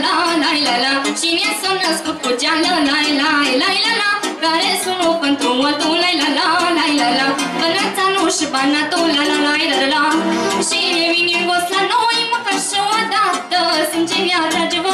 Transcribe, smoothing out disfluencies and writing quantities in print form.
la, la, la, la. Cine s-a născut cu geală, la, la, la, la, la. Care sună pentru altul, la, la, la, la, la, la. Bănăța nu și banatul, la, la, la, la, la. Și vine gost la noi, măcar și o dată, simte mi-a trage